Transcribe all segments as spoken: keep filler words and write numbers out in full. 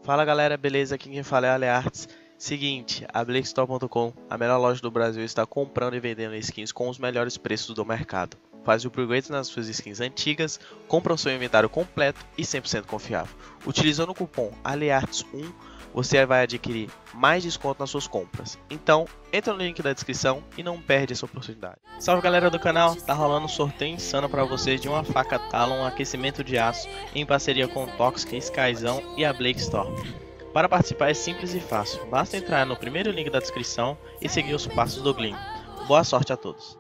Fala galera, beleza? Aqui quem fala é a Aleartes. Seguinte, a Blake Store ponto com, a melhor loja do Brasil, está comprando e vendendo skins com os melhores preços do mercado. Faz o upgrade nas suas skins antigas, compra o seu inventário completo e cem por cento confiável. Utilizando o cupom Aleartes um, você vai adquirir mais desconto nas suas compras. Então, entra no link da descrição e não perde essa oportunidade. Salve galera do canal, tá rolando um sorteio insano para vocês de uma faca Talon, um aquecimento de aço, em parceria com o Toxic, Skyzão e a Blake Store. Para participar é simples e fácil, basta entrar no primeiro link da descrição e seguir os passos do Glim. Boa sorte a todos.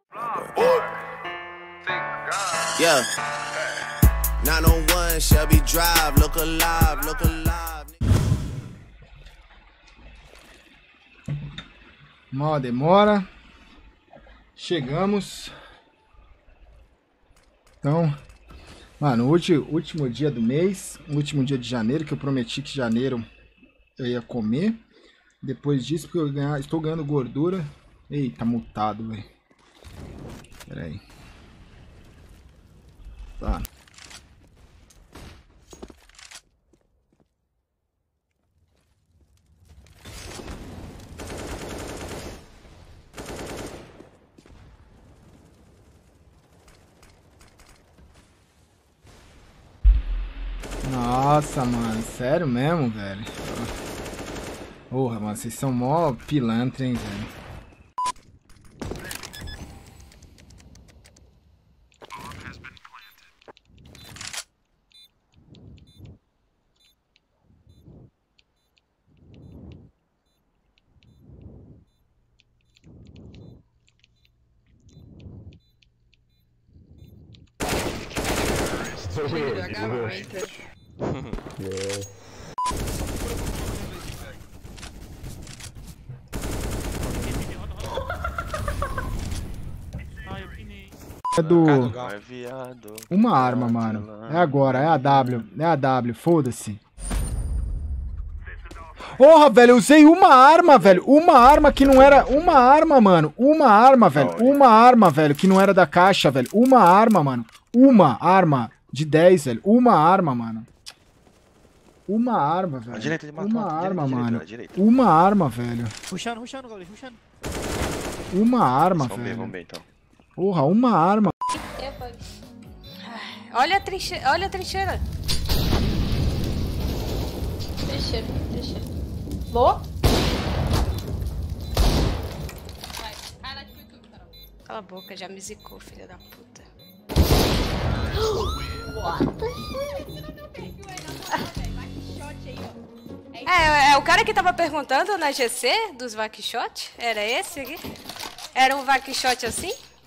Yeah. nine oh one Shelby Drive, look alive, look alive. Mal demora. Chegamos. Então, mano, hoje último dia do mês, último dia de janeiro, que eu prometi que janeiro eu ia comer. Depois disso, porque eu ganhar, estou ganhando gordura. Eita, mutado, velho. Pera aí. Tá. Nossa, mano, sério mesmo, velho? Porra, mano, vocês são mó pilantra, hein, velho? É do... Uma arma, mano. É agora, é a W. É a W, foda-se. Porra, velho, eu usei uma arma, velho. Uma arma que não era... Uma arma, mano. Uma arma, velho. Uma arma, velho, que não era da caixa, velho. Uma arma, mano. Uma arma de dez, velho. Uma arma, mano. Uma arma, velho. Direita, ele matou, Uma direita, arma, direita, mano. direita. Uma arma, velho. Rushando, rushando, goleiro, rushando. Uma arma, Vamos ver, velho. vamos ver então. Porra, uma arma. Olha a trincheira, olha a trincheira. Trincheira, trincheira. Boa? Vai, highlight pro YouTube, Carol. Cala a boca, já me zicou, filha da puta. É, é o cara que tava perguntando na G C dos Vaquishot? Era esse aqui? Era um Vaquishot assim?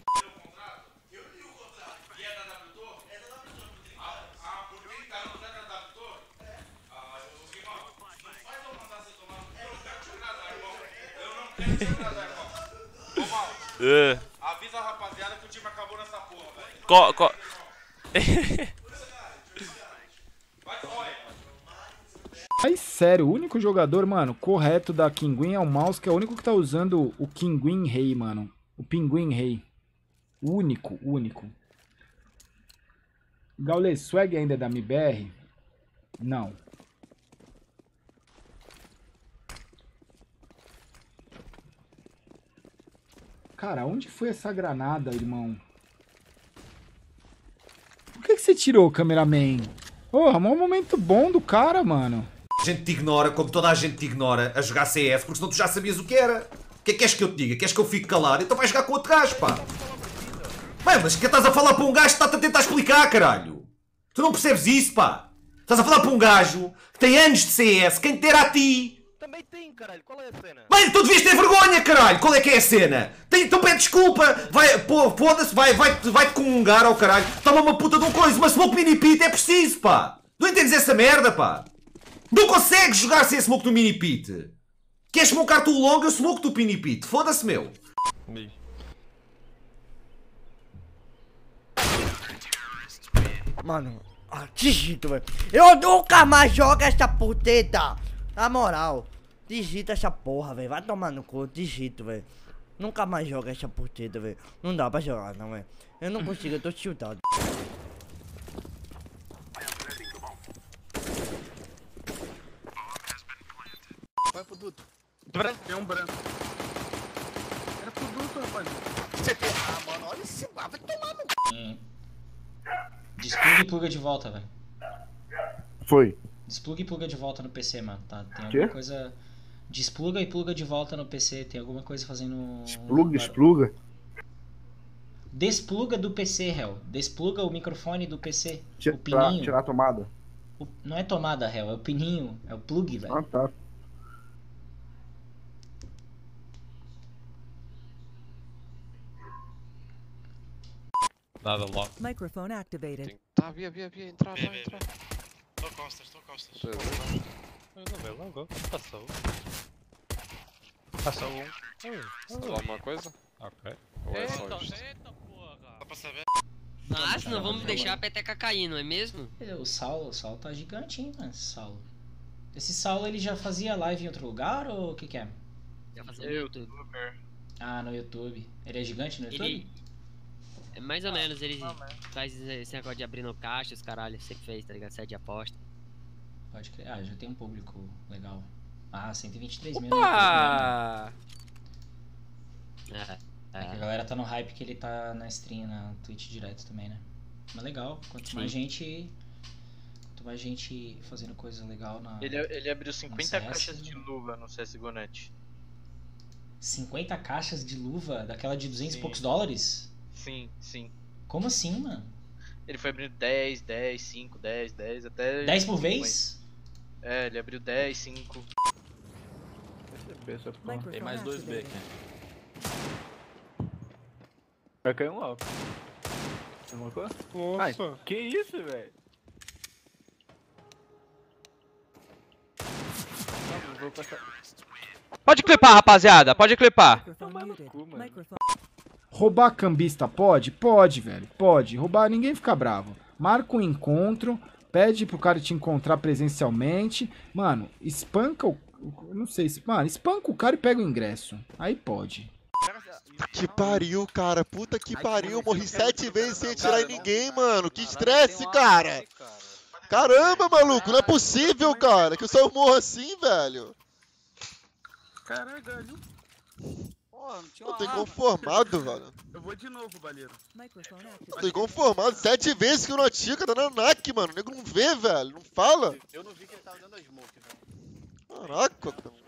Uh. Avisa a rapaziada que o time acabou nessa porra, velho. Co co Mas sério, o único jogador, mano, correto da Kinguin é o Mouse, que é o único que tá usando o Kinguin Rei, mano. O Pinguim Rei. O único, único. Gaules, swag ainda é da M B R? Não. Cara, onde foi essa granada, irmão? Por que, que você tirou, cameraman? Porra, maior momento bom do cara, mano. A gente te ignora, como toda a gente te ignora, a jogar C S, porque senão tu já sabias o que era. O que é que queres que eu te diga? Queres que eu fique calado? Então vais jogar com outro gajo, pá. Bem, mas que estás a falar para um gajo que está-te a tentar explicar, caralho? Tu não percebes isso, pá? Estás a falar para um gajo que tem anos de C S, quem te dera a ti. Também tem, caralho, qual é a cena? Bem, tu devias ter vergonha, caralho! Qual é que é a cena? Tem, então pede desculpa! Vai, pô, foda-se, vai, vai-te vai comungar ao caralho! Toma uma puta de um coisa, uma smoke mini pit é preciso, pá! Não entendes essa merda, pá? Não consegues jogar sem smoke do mini pit! Queres smokear tu o long, eu smoke do mini pit, foda-se, meu! Mano, ah, digito, velho. Eu nunca mais jogo essa puteta! Na moral, digita essa porra, velho. Vai tomar no cu, digito, velho. Nunca mais joga essa partida, velho. Não dá pra jogar, não, velho. Eu não consigo, eu tô tiltado. produto. Branco. Tem um branco. Era produto, rapaz. Ah, mano, olha esse lá, vai tomar no... Hum. Despluga e pluga de volta, velho. Foi. Despluga e pluga de volta no P C, mano. Tá, tem Quê? alguma coisa... Despluga e pluga de volta no P C. Tem alguma coisa fazendo... Despluga, despluga? Despluga do P C, Hel. Despluga o microfone do P C. Tira, o pininho. tirar a tomada. O... Não é tomada, Hel. É o pininho. É o plug, velho. Ah, tá. Nada logo. Microphone activated. Tem... Tá, via, via, via, entrar, vai, entrar. Tô costas, tô costas. Eu não vejo logo, passou. Passou um. Você falou alguma coisa? Ok. Ou é só isso? Eita, porra. Dá pra saber? Mas não vamos deixar a peteca cair, não é mesmo? O Saulo, o Saulo tá gigante, hein, mano, esse Saulo. Esse Saulo, ele já fazia live em outro lugar ou o que que é? Já fazia no YouTube. Ah, no YouTube. Ele é gigante no YouTube? Ele... É mais ou menos, ele faz esse negócio de abrir no caixa, os caralho, sempre fez, tá ligado? Sede de aposta. Pode crer. Ah, já tem um público legal. Ah, cento e vinte e três mil. Opa! É, é. é. É que a galera tá no hype que ele tá na stream, na Twitch direto também, né? Mas legal, quanto Sim. mais gente... Quanto mais gente fazendo coisa legal na... Ele, ele abriu cinquenta caixas de luva no C S G O Net. cinquenta caixas de luva? Daquela de duzentos Sim. e poucos dólares? Sim, sim. Como assim, mano? Ele foi abrindo dez, dez, cinco, dez, dez, até... dez por vez? É, ele abriu dez, cinco. Tem mais dois B aqui. Vai cair um alto. Você marcou? Nossa. Ai, que isso, velho? Pode clipar, rapaziada, pode clipar. Roubar cambista pode? Pode, velho. Pode. Roubar, ninguém fica bravo. Marca um encontro, pede pro cara te encontrar presencialmente. Mano, espanca o... Não sei se... Mano, espanca o cara e pega o ingresso. Aí pode. Que pariu, cara. Puta que pariu. Morri sete vezes sem atirar em ninguém, mano. Que estresse, cara. Caramba, maluco. Não é possível, cara. Que eu só morro assim, velho. Caralho, velho. Eu tô inconformado, velho. Eu vou de novo, Baleiro. Eu tô inconformado. Sete vezes que eu não atiro, tá dando naque, mano. O nego não vê, velho. Não fala. Eu não vi que ele tava dando a smoke, velho. Caraca, cara.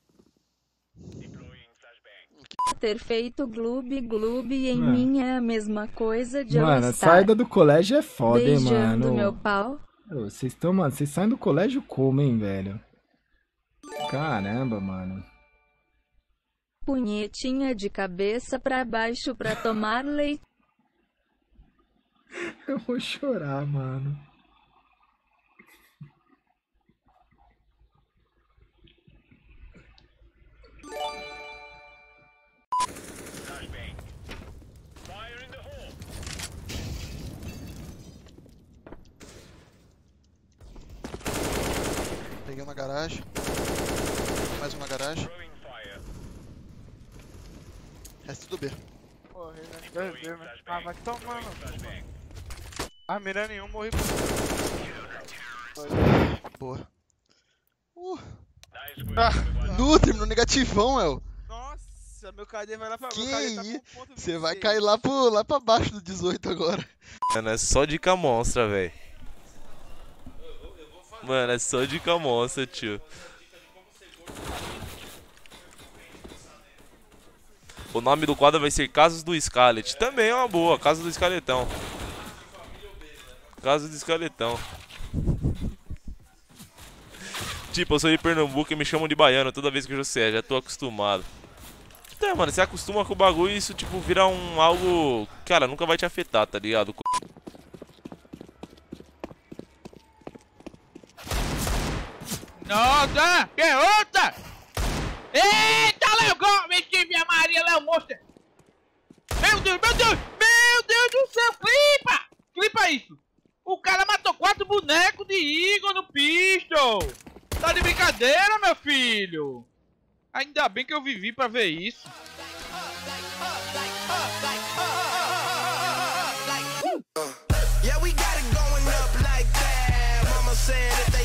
Ter feito gloob gloob em Mano. mim é a mesma coisa de Mano, eu a estar saída do colégio é foda, hein, beijando mano. meu pau. Ô, Vocês estão, mano, vocês saem do colégio como, hein, velho? Caramba, mano. Punhetinha de cabeça pra baixo pra tomar leite. Eu vou chorar, mano. Peguei uma garagem. Mais uma garagem. Resto do B. Porra, dois B, né? Ah, vai tomar, mano. Ah, mira nenhum, morri. Boa. Uh. Ah. Nutri no negativão, El. Nossa, meu K D vai lá pra... Que meu K D tá isso? com ponto Você vai cair lá, pro, lá pra baixo do dezoito agora. Mano, é só dica monstra, velho. Mano, é só dica monstra, tio. O nome do quadro vai ser Casas do Scarlet. Também é uma boa, Casa do Escaletão. Casa do Escaletão. Tipo, eu sou de Pernambuco e me chamam de baiano toda vez que eu já já tô acostumado. Então, mano, você acostuma com o bagulho e isso, tipo, vira um algo... Cara, nunca vai te afetar, tá ligado? Nossa, que outra! Eita, Léo Gomes, Tia Maria, Léo Monster! Meu Deus, meu Deus, meu Deus do céu, clipa! Clipa isso! O cara matou quatro bonecos de Igor no pistol! Tá de brincadeira, meu filho! Ainda bem que eu vivi pra ver isso. Yeah, we got it going up like that. Mama said if they